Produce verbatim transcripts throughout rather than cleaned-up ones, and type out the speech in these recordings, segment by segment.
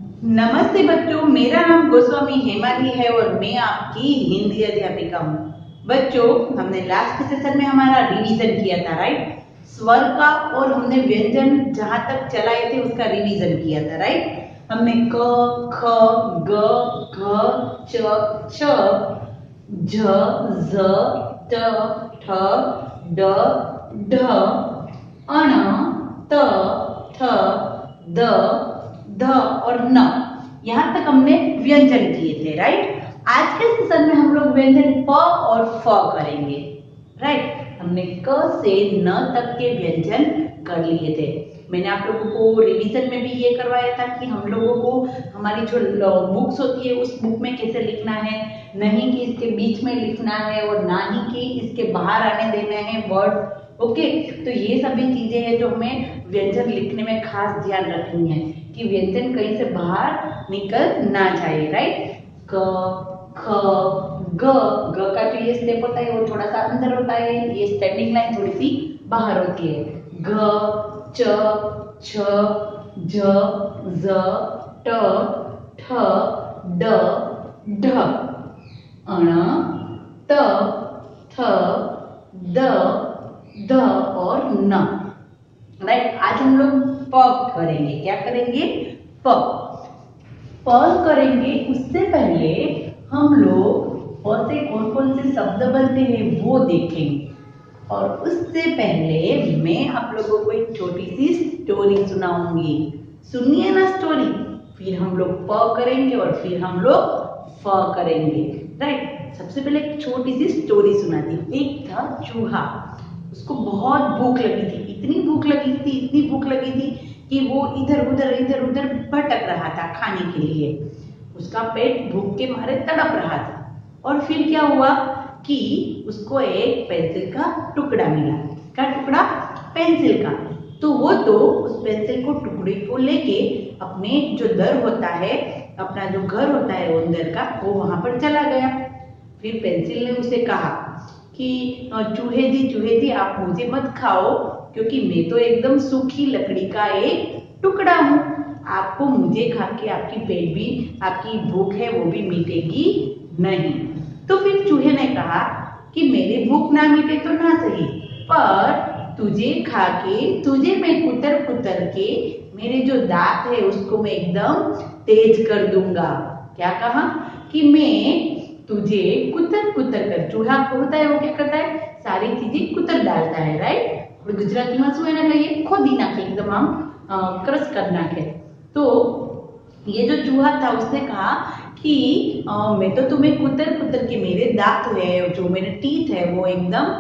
नमस्ते बच्चों, मेरा नाम गोस्वामी हेमाली है और मैं आपकी हिंदी अध्यापिका हूँ। बच्चों, हमने लास्ट सेशन में हमारा रिवीजन किया था, राइट। स्वर का और हमने व्यंजन जहां तक चलाए थे उसका रिवीजन किया था, राइट। हमने क, ख, ग, घ, च, छ, झ, झ, ट, ठ, ड, ढ, अण, त, थ, द, ध और न, यहां तक हमने व्यंजन किए थे, राइट। आज के सेशन में हम लोग व्यंजन प और फ करेंगे, राइट। हमने क से न तक के व्यंजन कर लिए थे। मैंने आप लोगों को रिवीजन में भी ये करवाया था कि हम लोगों को हमारी जो बुक्स होती है उस बुक में कैसे लिखना है, नहीं कि इसके बीच में लिखना है और ना ही कि इसके बाहर आने देना है वर्ड। ओके, तो ये सभी चीजें हैं जो हमें व्यंजन लिखने में खास ध्यान रखनी है कि व्यंजन कहीं से बाहर निकल ना जाए, राइट। क, ख, ग, ग का जो ये स्टेप होता है वो थोड़ा सा अंदर होता है, ये स्टैंडिंग लाइन थोड़ी सी बाहर होती है। घ, च, छ, झ, झ, ट, ठ, ड, ढ, अण, त, थ, द, ध और न, राइट। आज हम लोग प करेंगे। क्या करेंगे? प प करेंगे। उससे पहले हम लोग प से कौन कौन से शब्द बनते हैं वो देखेंगे, और उससे पहले मैं आप लोगों को एक छोटी सी स्टोरी सुनाऊंगी। सुनिए ना स्टोरी, फिर हम लोग प करेंगे और फिर हम लोग फ करेंगे, राइट। सबसे पहले एक छोटी सी स्टोरी सुनाती हूँ। एक था चूहा, उसको बहुत भूख लगी थी। इतनी भूख लगी थी इतनी भूख लगी थी कि वो इधर उधर इधर उधर भटक रहा था खाने के लिए। उसका पेट भूख के मारे तड़प रहा था। और फिर क्या हुआ कि उसको एक पेंसिल का टुकड़ा मिला। क्या टुकड़ा? पेंसिल का। तो वो तो उस पेंसिल को टुकड़े को लेके अपने जो दर होता है, अपना जो घर होता है उंदर का, वो वहां पर चला गया। फिर पेंसिल ने उसे कहा कि चूहे जी चूहे जी आप मुझे मत खाओ, क्योंकि मैं तो एकदम सूखी लकड़ी का एक टुकड़ा हूँ। आपको मुझे खा के आपकी पेट भी, आपकी भूख है वो भी मिटेगी नहीं। तो फिर चूहे ने कहा कि मेरी भूख ना मिटे तो ना सही, पर तुझे खा के, तुझे मैं कुतर कुतर के मेरे जो दांत है उसको मैं एकदम तेज कर दूंगा। क्या कहा? कि मैं तुझे कुतर कुतर कर, चूहा होता है वो क्या करता है, सारी चीजें कुतर डालता है, राइट। गुजराती में શું એને કહીએ? ખોદી નાખે, एकदम हम क्रश कर नाखे। तो ये जो चूहा था उसने कहा कि आ, मैं तो तुम्हें कुतर कुतर के मेरे दांत है, जो मेरे टीथ है वो एकदम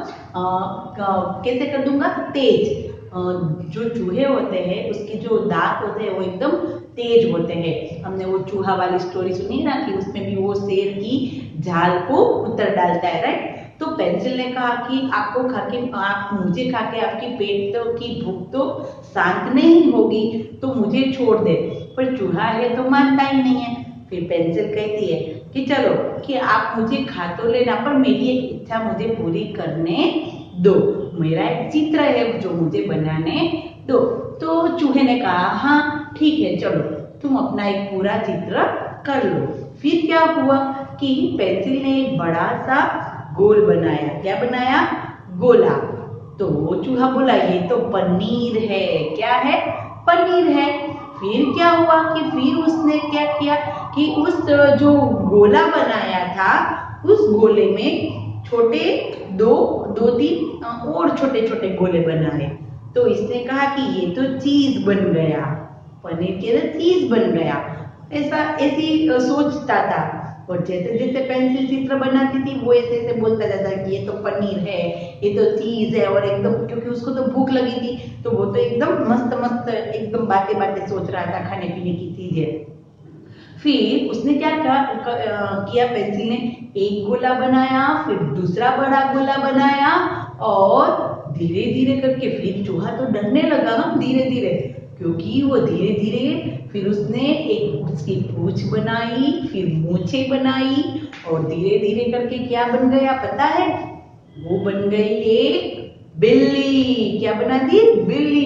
कैसे कर दूंगा? तेज। आ, जो चूहे होते हैं उसके जो दांत होते हैं वो एकदम तेज होते हैं। हमने वो चूहा वाली स्टोरी सुनी ना कि उसमें भी वो शेर की झाल को उतर डालता है, राइट। तो पेंसिल ने कहा कि आपको खा के, आप मुझे खा के आपकी पेट तो की भूख तो शांत नहीं होगी, तो मुझे छोड़ दे। पर चूहा है तो मानता ही नहीं है। फिर पेंसिल कहती है कि चलो कि आप मुझे खा तो लेना, पर मेरी एक इच्छा मुझे पूरी करने दो। मेरा एक चित्र है जो मुझे बनाने दो। तो चूहे ने कहा हाँ ठीक है, चलो तुम अपना एक पूरा चित्र कर लो। फिर क्या हुआ कि पेंसिल ने एक बड़ा सा गोल बनाया। क्या बनाया? गोला। तो चूहा बोला ये तो पनीर है। क्या है? पनीर है। फिर क्या हुआ कि फिर उसने क्या किया कि उस जो गोला बनाया था उस गोले में छोटे दो दो तीन और छोटे छोटे गोले बनाए। तो इसने कहा कि ये तो चीज बन गया, पनीर के तो चीज बन गया। ऐसा ऐसी सोचता था, और जैसे जैसे पेंसिल चित्र बनाती थी वो ऐसे ऐसे बोलता जाता कि ये तो पनीर है, ये तो चीज है। और एकदम, क्योंकि उसको तो भूख लगी थी तो वो तो एकदम मस्त मस्त एकदम बातें बातें सोच रहा था खाने पीने की चीजें। फिर उसने क्या किया, पेंसिल ने एक गोला बनाया, फिर दूसरा बड़ा गोला बनाया, और धीरे धीरे करके फिर चूहा तो डरने लगा ना धीरे धीरे, क्योंकि वो धीरे धीरे फिर उसने एक उसकी पूंछ बनाई, फिर मूछे बनाई, और धीरे धीरे करके क्या बन गया पता है? वो बन गई एक बिल्ली। क्या बना दी? बिल्ली।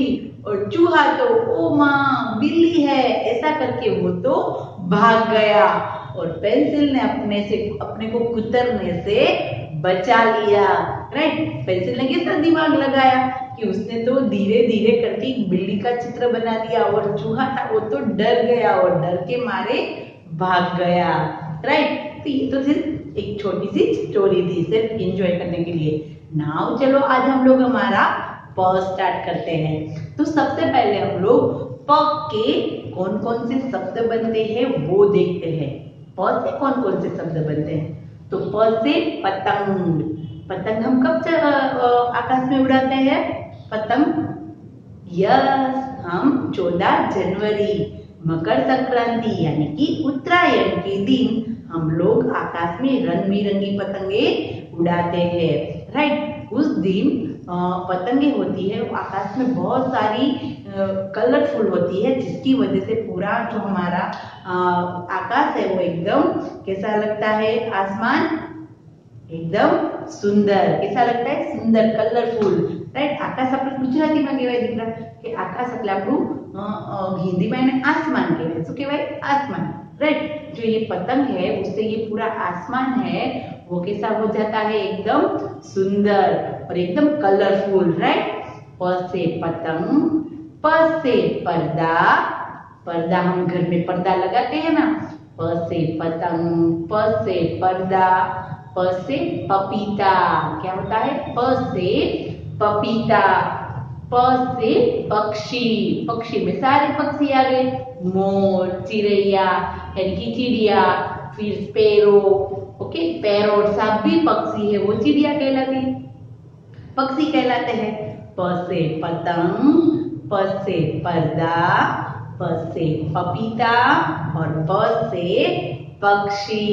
और चूहा तो ओ माँ बिल्ली है ऐसा करके वो तो भाग गया और पेंसिल ने अपने से अपने को कुतरने से बचा लिया। राइट, पेंसिल ने कितना दिमाग लगाया कि उसने तो धीरे धीरे करके एक बिल्ली का चित्र बना दिया और चूहा था वो तो डर गया और डर के मारे भाग गया। राइट, तो ये तो सिर्फ एक छोटी सी स्टोरी थी सिर्फ एंजॉय करने के लिए। नाउ चलो आज हम लोग हमारा प स्टार्ट करते हैं। तो सबसे पहले हम लोग प के कौन कौन से शब्द बनते हैं वो देखते हैं। प से कौन कौन से शब्द बनते हैं? तो प से पतंग। पतंग हम कब आकाश में उड़ाते हैं? पतंग यस, हम चौदह जनवरी मकर संक्रांति यानी कि उत्तरायण के दिन हम लोग आकाश में रंग बिरंगी पतंगे उड़ाते हैं। राइट, उस दिन पतंगे होती है वो आकाश में बहुत सारी कलरफुल होती है जिसकी वजह से पूरा जो हमारा आ, आकाश है वो एकदम कैसा लगता है? आसमान एकदम सुंदर। कैसा लगता है? सुंदर, कलरफुल। राइट, आकाश આપણે ગુજરાતીમાં કહેવાય દીકરા કે આકાશ એટલે આપણું હિન્દીમાં એને આસમાન કહેવાય। શું કહેવાય? આસમાન। राइट, जो ये पतंग है उससे ये पूरा आसमान है वो कैसा हो जाता है? एकदम सुंदर और एकदम कलरफुल। राइट, प से पतंग, प से पर्दा। पर्दा हम घर में पर्दा लगाते हैं ना। प से पतंग, प से पर्दा, प से पपीता। क्या होता है? प से पपीता। प से पक्षी। पक्षी में सारे पक्षी आ गए, मोर, चिड़ैया यानी कि चिड़िया, फिर स्पैरो, ओके, पैरोट, सब भी पक्षी है वो चिड़िया कहलाती है, पक्षी कहलाते हैं। प से पतंग, प से पर्दा, प से पपीता और प से पक्षी।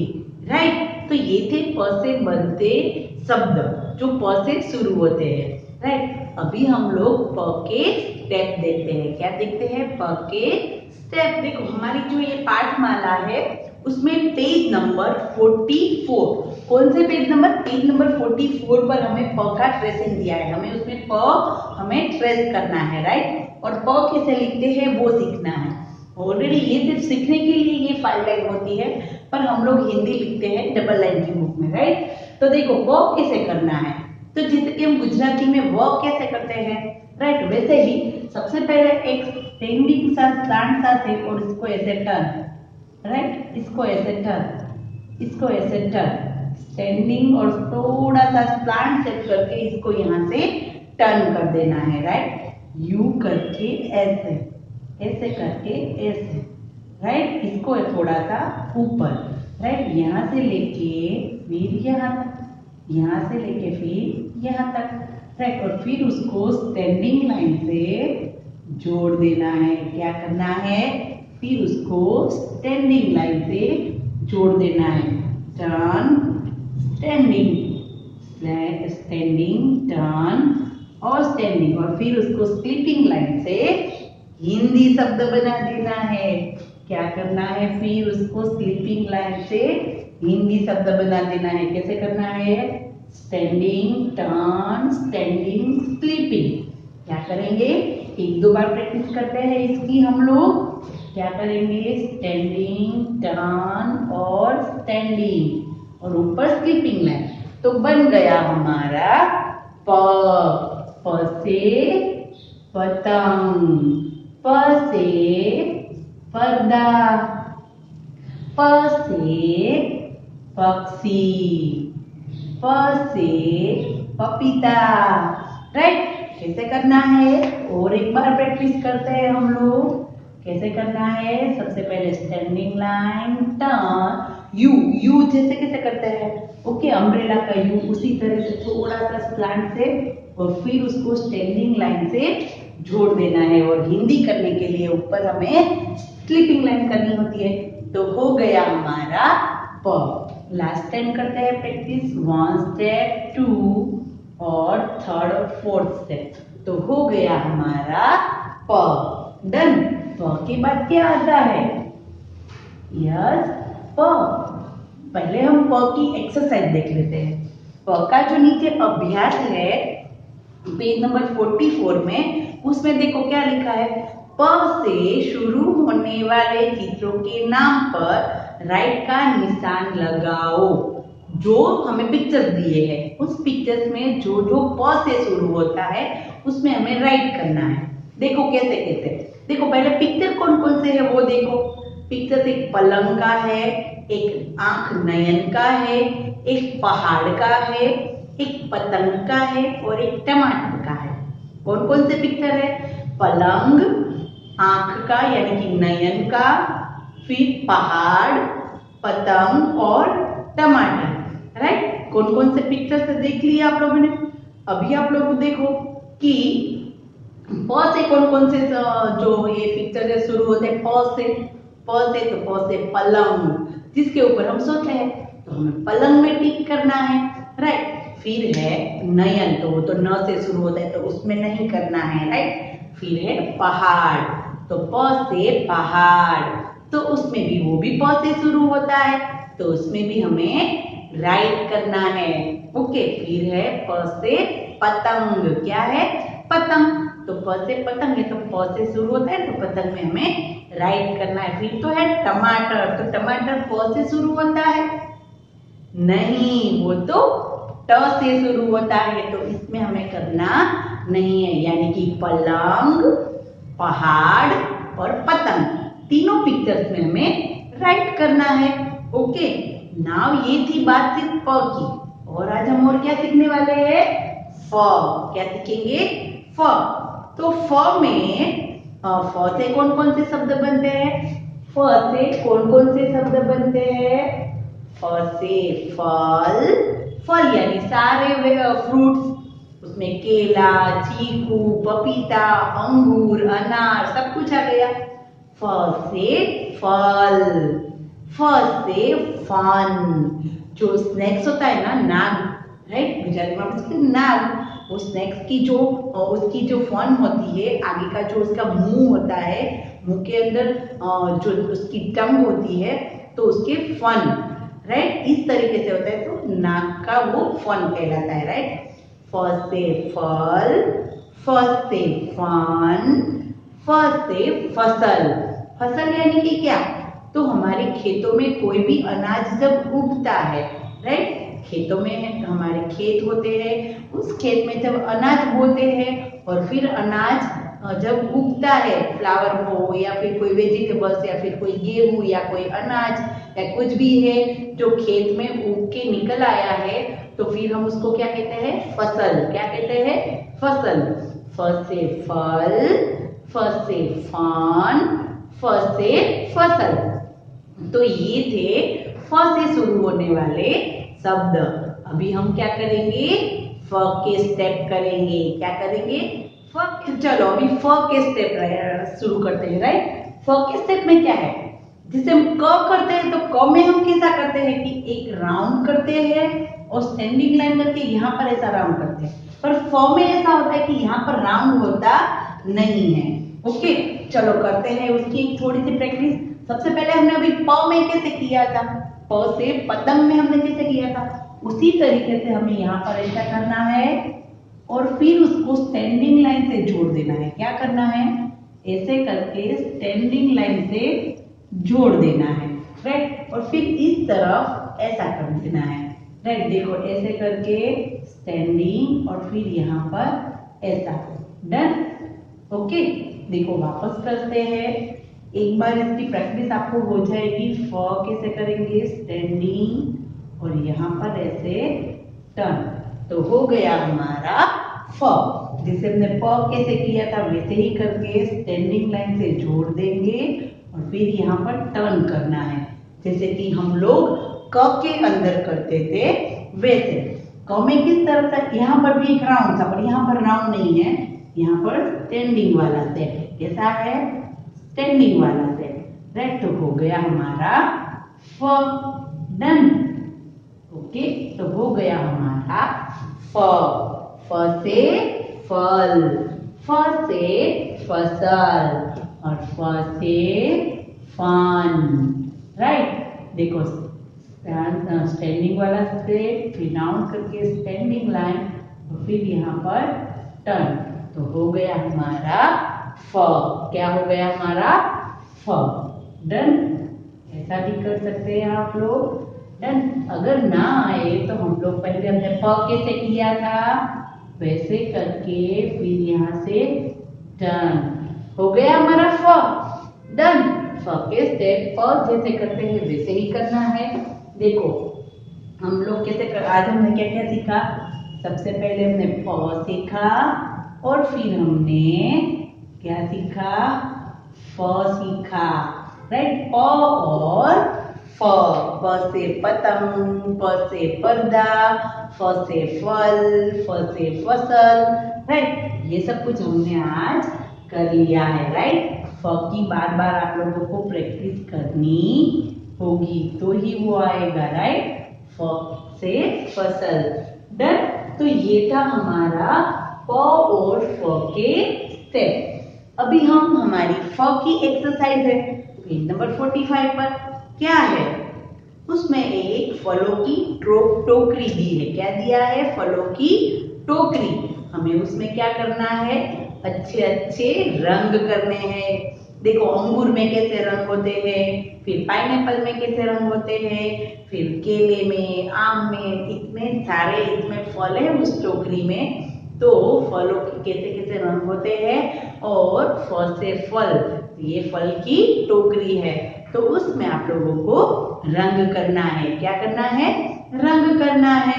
राइट, तो ये थे प से बनते शब्द जो प से शुरू होते हैं। राइट, अभी हम लोग प के स्टेप देखते हैं। क्या देखते हैं? प के स्टेप। देखो हमारी जो ये पाठमाला है उसमें पेज नंबर चौवालीस, कौन से पेज नंबर? पेज नंबर चौवालीस पर हमें प का ट्रेसिंग दिया है। हमें उसमें प हमें ट्रेस करना है। राइट, और प कैसे लिखते हैं वो सीखना है। ऑलरेडी ये सिर्फ सीखने के लिए ये फाइव लाइन होती है पर हम लोग हिंदी लिखते हैं डबल लाइन की बुक में। राइट, तो देखो व कैसे करना है। तो जैसे कि हम गुजराती में व कैसे करते हैं, राइट, वैसे ही सबसे पहले एक स्टैंडिंग सा स्लैंट सा थे और इसको ऐसे टर्न। राइट, इसको ऐसे टर्न, इसको ऐसे टर्न, स्टैंडिंग और थोड़ा सा स्लैंट सेट करके इसको यहाँ से टर्न कर देना है। राइट, यू करके ऐसे, ऐसे करके ऐसे। राइट, इसको थोड़ा सा ऊपर। राइट, यहाँ से लेके फिर यहाँ तक, यहाँ से लेके फिर यहाँ तक। राइट, और फिर उसको स्टैंडिंग लाइन से जोड़ देना है। क्या करना है? फिर उसको स्टैंडिंग लाइन से जोड़ देना है। टर्न, स्टैंडिंग, स्टैंडिंग, टर्न और स्टैंडिंग, और फिर उसको स्लीपिंग लाइन से हिंदी शब्द बना देना है। क्या करना है? फिर उसको स्लीपिंग लाइन से हिंदी शब्द बना देना है। कैसे करना है? Standing, turn, standing, sleeping. क्या करेंगे? एक दो बार प्रैक्टिस करते हैं इसकी हम लोग। क्या करेंगे? स्टैंडिंग, टर्न और स्टैंडिंग और ऊपर स्लीपिंग लाइन। तो बन गया हमारा प। प से पतंग, प से पर्दा, प से पक्षी, प से पपीता। राइट, कैसे करना है? और एक बार प्रैक्टिस करते हैं हम लोग। कैसे करना है? सबसे पहले standing line, turn, U. U जैसे कैसे करते हैं? ओके, अम्ब्रेला का यू, उसी तरह से थोड़ा सा स्लैंट से और फिर उसको स्टैंडिंग लाइन से जोड़ देना है। और हिंदी करने के लिए ऊपर हमें स्लीपिंग लाइन करनी होती है। तो हो गया हमारा प। लास्ट टाइम करते हैं प्रैक्टिस, वन स्टेप, टू और थर्ड और फोर्थ स्टेप। तो हो गया हमारा प। डन। प के बाद क्या आता है? यस, प। पहले हम प की एक्सरसाइज देख लेते हैं। प का जो नीचे अभ्यास है पेज नंबर चौवालीस में, उसमें देखो क्या लिखा है, प से शुरू होने वाले चित्रों के नाम पर राइट का निशान लगाओ। जो हमें पिक्चर दिए हैं उस पिक्चर्स में जो जो प से शुरू होता है उसमें हमें राइट करना है। देखो कैसे कैसे, देखो पहले पिक्चर कौन कौन से है वो देखो। पिक्चर एक पलंग का है, एक आंख नयन का है, एक पहाड़ का है, एक पतंग का है और एक टमाटर का है। कौन कौन से पिक्चर है? पलंग, आंख का यानी कि नयन का, फिर पहाड़, पतंग और टमाटर। राइट, कौन कौन से पिक्चर से देख लिए आप लोगों ने। अभी आप लोग देखो कि प से कौन कौन से जो ये पिक्चर है शुरू होते हैं प से। प से तो प से पलंग, जिसके ऊपर हम सोते हैं तो हमें पलंग में टिक करना है। राइट, फिर है नयन, तो वो तो न से शुरू होता है तो उसमें नहीं करना है। राइट, फिर है पहाड़, तो प से पहाड़, तो उसमें भी वो भी प से शुरू होता है तो उसमें भी हमें राइट करना है। ओके, फिर है प से पतंग, क्या है? पतंग, तो प से पतंग है तो प से शुरू होता है तो पतंग में हमें राइट करना है। फिर तो है टमाटर, तो टमाटर प से शुरू होता है? नहीं, वो तो ट से शुरू होता है तो इसमें हमें करना नहीं है। यानी कि पलंग, पहाड़ और पतंग तीनों पिक्चर्स में हमें राइट करना है। ओके, नाउ ये थी बात सिर्फ प की, और आज हम और क्या सीखने वाले हैं? फ। क्या सीखेंगे? फ। तो फ में फ से कौन कौन से शब्द बनते हैं? फ से कौन कौन से शब्द बनते हैं? फ से फल, फल यानी सारे फ्रूट्स, उसमें केला, चीकू, पपीता, अंगूर, अनार सब कुछ आ गया। फ से फल, फ से फन, जो स्नैक्स होता है ना, नाग, राइट, गुजराती में उसके नाग, वो स्नैक्स की जो उसकी जो फन होती है, आगे का जो उसका मुंह होता है, मुंह के अंदर जो उसकी टंग होती है तो उसके फन, राइट, इस तरीके से होता है तो नाक का वो फन कहलाता है। राइट, फ से फल, फ से फन, फ से फसल। फसल यानी कि क्या? तो हमारे खेतों में कोई भी अनाज जब उगता है, राइट, खेतों में हमारे खेत होते हैं, उस खेत में जब अनाज बोते हैं और फिर अनाज जब उगता है, फ्लावर हो या फिर कोई वेजिटेबल्स या फिर कोई गेहूं या कोई अनाज या कुछ भी है जो खेत में उग के निकल आया है तो फिर हम उसको क्या कहते हैं? फसल। क्या कहते हैं? फसल। फ से फल, फ से फन, फ से फसल। तो ये थे फ से शुरू होने वाले शब्द। अभी हम क्या करेंगे? फ के स्टेप करेंगे। क्या करेंगे? फ के, चलो अभी फ के स्टेप शुरू करते हैं। राइट, फ के स्टेप में क्या है? जिसे हम क करते हैं तो क में हम कैसा करते हैं कि एक राउंड करते हैं और स्टैंडिंग लाइन करके यहाँ पर ऐसा राउंड करते हैं, पर फ में ऐसा होता है कि यहाँ पर राउंड होता नहीं है। ओके, चलो करते हैं उसकी एक थोड़ी सी प्रैक्टिस। सबसे पहले हमने अभी प में कैसे किया था, प से पतंग में हमने कैसे किया था, उसी तरीके से हमें यहाँ पर ऐसा करना है और फिर उसको स्टैंडिंग लाइन से जोड़ देना है। क्या करना है? ऐसे करके स्टैंडिंग लाइन से जोड़ देना है। राइट, और फिर इस तरफ ऐसा कर देना है। राइट, देखो ऐसे करके स्टैंडिंग और फिर यहाँ पर ऐसा। डन। ओके, देखो वापस करते हैं। एक बार इसकी प्रैक्टिस आपको हो जाएगी। फ कैसे करेंगे? स्टैंडिंग और यहाँ पर ऐसे टर्न, तो हो गया हमारा फ। जिसे हमने प कैसे किया था वैसे ही करके स्टैंडिंग लाइन से जोड़ देंगे और फिर यहाँ पर टर्न करना है, जैसे कि हम लोग क के अंदर करते थे वैसे। क में किस तरह से? यहाँ पर भी एक राउंड था पर यहाँ पर राउंड नहीं है, यहाँ पर स्टैंडिंग वाला सेट है। कैसा है? स्टैंडिंग वाला सेट। राइट, तो हो गया हमारा फ। डन। ओके, तो हो गया हमारा फ। फ से फल, फ से फसल और फ से फन। राइट, देखो स्टैंडिंग वाला स्टेप, फिर राउंड करके स्टैंडिंग लाइन और फिर यहाँ पर टर्न। तो हो गया हमारा फ। क्या हो गया हमारा? फ। डन। ऐसा भी कर सकते हैं आप लोग। डन। अगर ना आए तो हम लोग पहले हमने फ कैसे किया था वैसे करके फिर यहाँ से डन। हो गया हमारा फ। डन। फ के स्टेप फ जैसे करते हैं वैसे ही करना है। देखो हम लोग कैसे कर, आज हमने क्या क्या सीखा? सबसे पहले हमने फ सीखा और फिर हमने क्या सीखा? फ सीखा। राइट। प और फ। प से पतंग, प से पर्दा, फ से फल, फ से फसल। राइट। ये सब कुछ हमने आज कर लिया है। राइट। फ की बार बार आप लोगों को प्रैक्टिस करनी होगी तो ही वो आएगा। राइट। फ से फसल। डन। तो ये था हमारा प और फ के स्टेप। अभी हम हमारी फ की एक्सरसाइज है पेज नंबर पैंतालीस पर। क्या है उसमें? एक फलों की टोकरी दी है। क्या दिया है? फलों की टोकरी। हमें उसमें क्या करना है? अच्छे अच्छे रंग करने हैं। देखो अंगूर में कैसे रंग होते हैं, फिर पाइनएप्पल में कैसे रंग होते हैं, फिर केले में, आम में, इतने सारे इसमें फल है उस टोकरी में। तो फलों के कैसे कैसे रंग होते हैं और फल से फल, ये फल की टोकरी है तो उसमें आप लोगों को रंग करना है। क्या करना है? रंग करना है।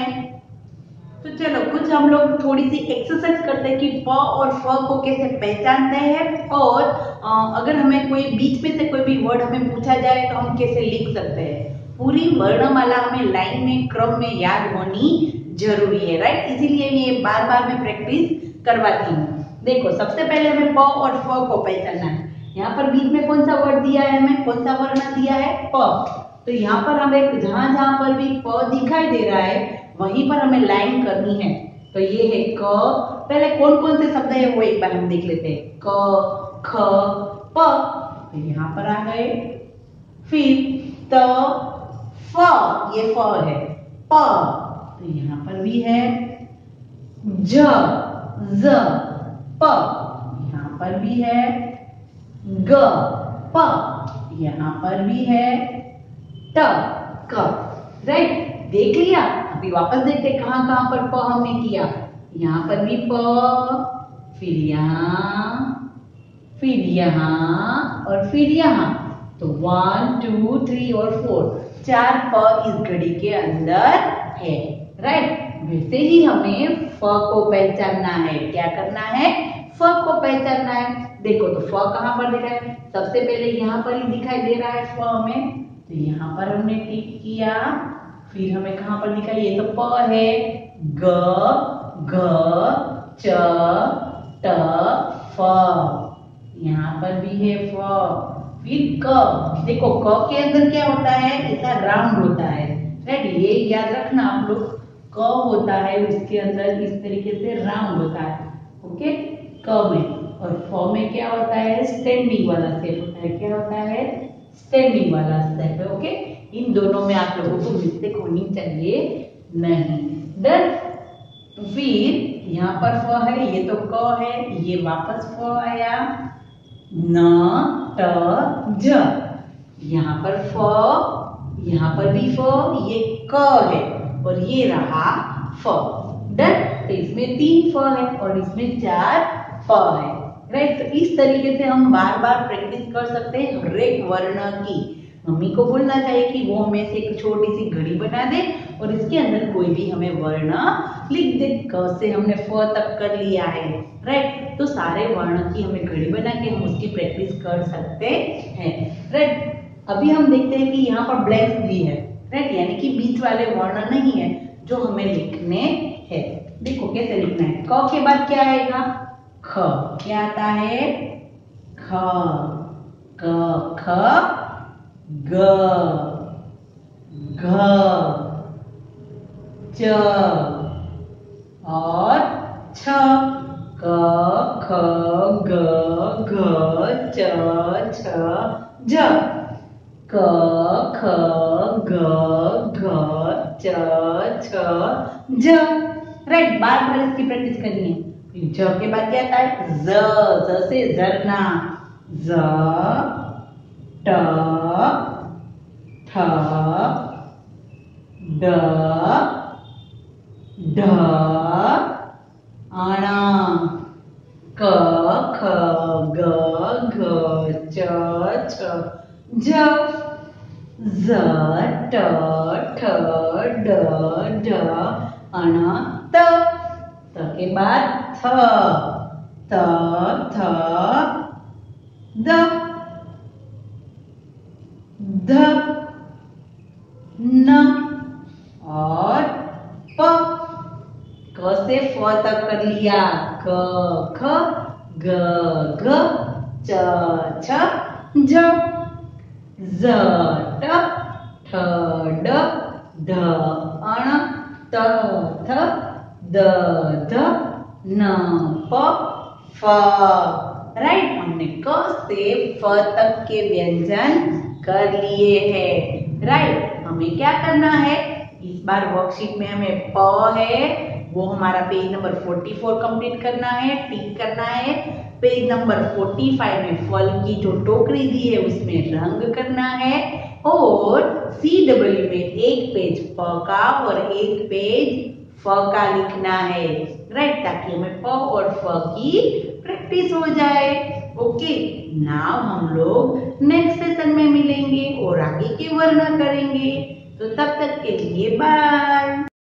तो चलो कुछ हम लोग थोड़ी सी एक्सरसाइज करते हैं कि प और फ को कैसे पहचानते हैं और अगर हमें कोई बीच में से कोई भी वर्ड हमें पूछा जाए तो हम कैसे लिख सकते हैं। पूरी वर्णमाला हमें लाइन में क्रम में याद होनी जरूरी है। राइट। इसीलिए ये बार बार मैं प्रैक्टिस करवाती हूँ। देखो सबसे पहले हमें प और फ को पहचानना है। यहाँ पर बीच में कौन सा वर्ड दिया है? हमें कौन सा वर्ण दिया है? प। तो यहाँ पर हमें जहां जहां पर भी प दिखाई दे रहा है वहीं पर हमें लाइन करनी है। तो ये है क। पहले कौन कौन से शब्द है वो एक बार हम देख लेते हैं। क, ख, प। तो यहाँ पर आ गए। फिर त, फ, ये फ है। प, तो यहाँ पर भी है। ज, ज, प, यहाँ पर भी है। ग, प, यहाँ पर भी है। ट, क। राइट। देख लिया। अभी वापस देखते कहां कहां पर प हमने किया। यहाँ पर भी प, फिर यहाँ, फिर यहाँ और फिर यहाँ। तो वन टू थ्री और फोर, चार प इस घड़ी के अंदर है। राइट। वैसे ही हमें फ को पहचानना है। क्या करना है? फ को पहचानना है। देखो तो फ कहां पर दिखा है? सबसे पहले यहाँ पर ही दिखाई दे रहा है फ हमें। तो यहाँ पर हमने टिक किया। फिर हमें कहां पर दिखा? ये तो प है। ग, घ, च, ट, फ। यहाँ पर भी है फ। फिर क। देखो क के अंदर क्या होता है? इसका राउंड होता है। राइट। ये याद रखना आप लोग। क होता है उसके अंदर इस तरीके से राउंड होता है। ओके। क में। और फ में क्या होता है? स्टैंडिंग वाला शेप होता है। क्या होता है? स्टैंडिंग वाला शेप है। ओके। इन दोनों में आप लोगों को मिस्टेक होनी चाहिए नहीं। डन। फिर यहाँ पर फ है, ये तो क है, ये वापस फ आया। न, ट, ज। यहाँ पर फ, यहाँ पर भी फ, ये क है और ये रहा फ। डन। तो इसमें तीन फ है और इसमें चार फ है। राइट। तो इस तरीके से हम बार बार प्रैक्टिस कर सकते हैं हर एक वर्ण की। मम्मी को बोलना चाहिए कि वो हमें से एक छोटी सी घड़ी बना दे और इसके अंदर कोई भी हमें वर्ण लिख दे। क से हमने फ तक कर लिया है। राइट। तो सारे वर्ण की हमें घड़ी बना के हम उसकी प्रैक्टिस कर सकते हैं। राइट। अभी हम देखते हैं कि यहाँ पर ब्लैंक दी है। राइट। यानी कि बीच वाले वर्ण नहीं है जो हमें लिखने हैं। देखो कैसे लिखना है। क के बाद क्या आएगा? ख। क्या आता है? ख, क, ख, ग, घ, च और छ। क, ख, ग, घ, च, छ, झ। क, ख, ग, घ, च, छ, झ। राइट। बार बार इसकी प्रैक्टिस करनी है। फिर ज के बाद क्या आता है? ज, ज से झरना। ज, ट, ठ, ड, ढ, अण, क, ख, ग, घ, च, छ, झ, झ, ट, ठ, ड, ढ, अण, त, त के बाद थ, त, थ, द, ध, न और प। क से फ तक कर लिया। क, ख, ग, घ, च, छ, झ, झ, ट, ठ, ड, ढ, अण, त, थ, द, ध, न, प, फ। राइट, हमने क से फ तक के व्यंजन कर लिए हैं। राइट, हमें क्या करना है? इस बार वर्कशीट में हमें प है वो हमारा पेज नंबर चौवालीस कंप्लीट करना है, टिक करना है। पेज नंबर पैंतालीस में फल की जो टोकरी दी है उसमें रंग करना है और सी डब्ल्यू में एक पेज प का और एक पेज फ का लिखना है। राइट, ताकि हमें प और फ की प्रैक्टिस हो जाए। ओके, नाउ हम लोग नेक्स्ट सेशन में मिलेंगे और आगे के वर्ण करेंगे। तो तब तक के लिए बाय।